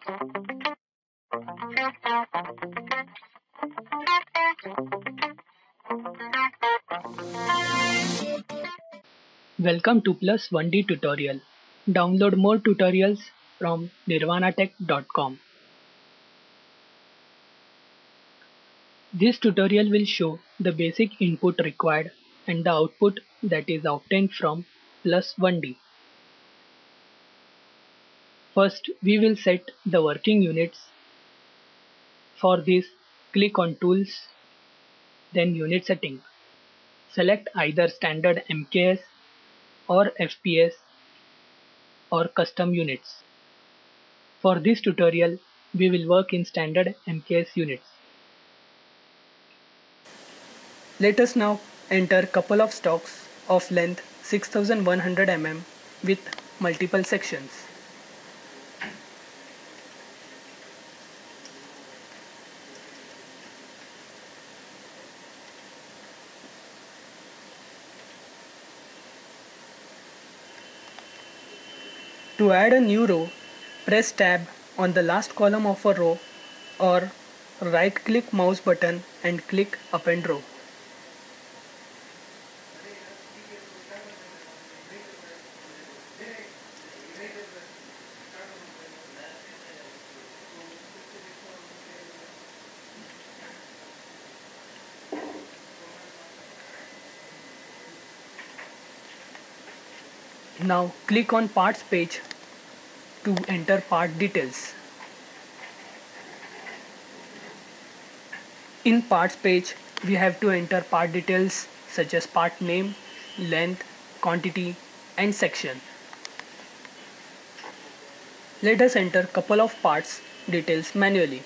Welcome to Plus 1D tutorial. Download more tutorials from nirvanatech.com. This tutorial will show the basic input required and the output that is obtained from Plus 1D. First, we will set the working units. For this, click on Tools, then Unit Setting. Select either Standard MKS or FPS or Custom Units. For this tutorial, we will work in Standard MKS units. Let us now enter couple of stocks of length 6100 mm with multiple sections. To add a new row, press Tab on the last column of a row or right-click mouse button and click Append Row. Now click on Parts page to enter part details. In Parts page, we have to enter part details such as part name, length, quantity and section. Let us enter couple of parts details manually.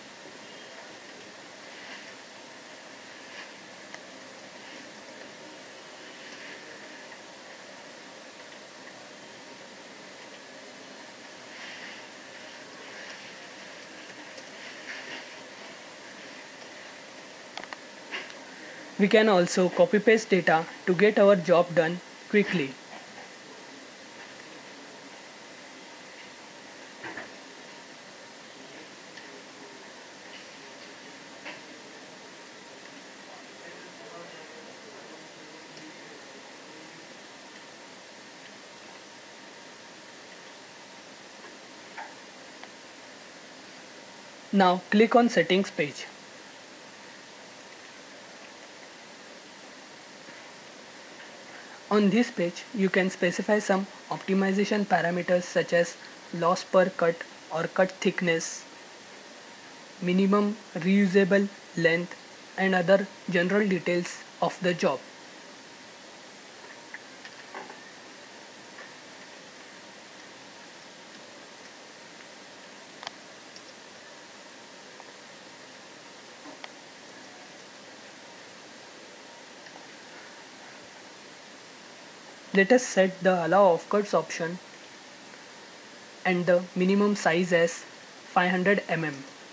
We can also copy paste data to get our job done quickly. Now click on Settings page. On this page, you can specify some optimization parameters such as loss per cut or cut thickness, minimum reusable length and other general details of the job. Let us set the allow offcuts option and the minimum size as 500 mm.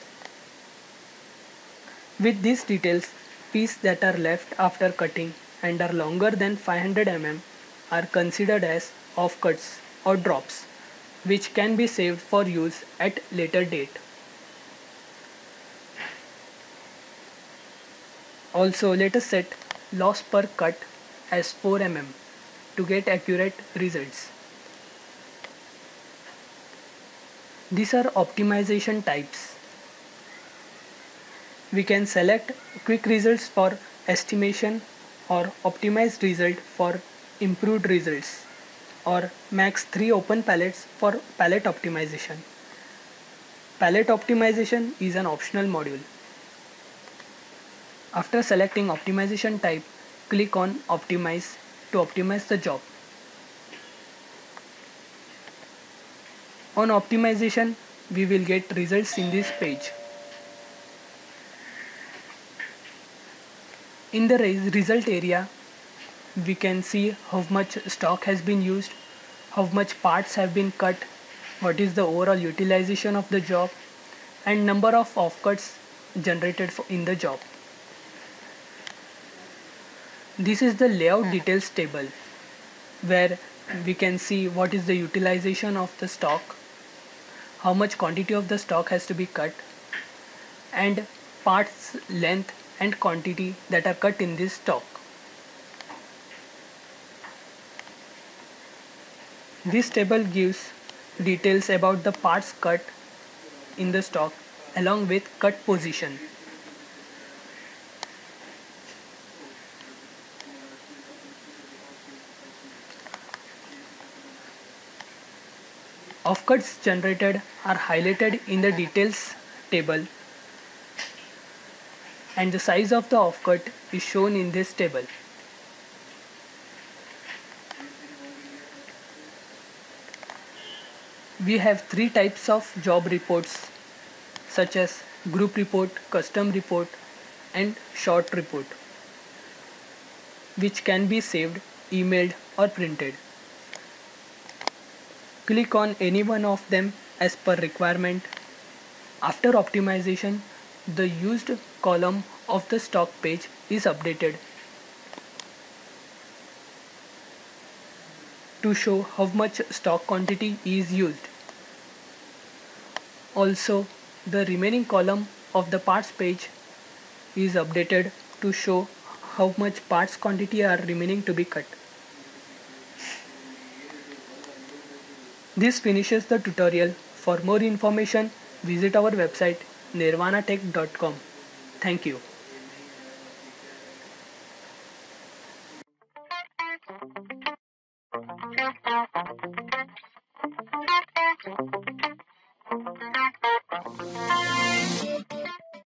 With these details, pieces that are left after cutting and are longer than 500 mm are considered as offcuts or drops, which can be saved for use at later date. Also, let us set loss per cut as 4 mm to get accurate results. These are optimization types. We can select quick results for estimation or optimized result for improved results or max 3 open pallets for pallet optimization. Pallet optimization is an optional module. After selecting optimization type, click on Optimize to optimize the job. On optimization, we will get results in this page. In the result area, we can see how much stock has been used, how much parts have been cut, what is the overall utilization of the job, and number of offcuts generated in the job. This is the layout details table where we can see what is the utilization of the stock, how much quantity of the stock has to be cut, and parts length and quantity that are cut in this stock. This table gives details about the parts cut in the stock along with cut position. Offcuts generated are highlighted in the details table, and the size of the offcut is shown in this table. We have three types of job reports such as group report, custom report, and short report, which can be saved, emailed, or printed. Click on any one of them as per requirement. After optimization, the used column of the stock page is updated to show how much stock quantity is used. Also, the remaining column of the parts page is updated to show how much parts quantity are remaining to be cut. This finishes the tutorial. For more information, visit our website nirvanatech.com. Thank you.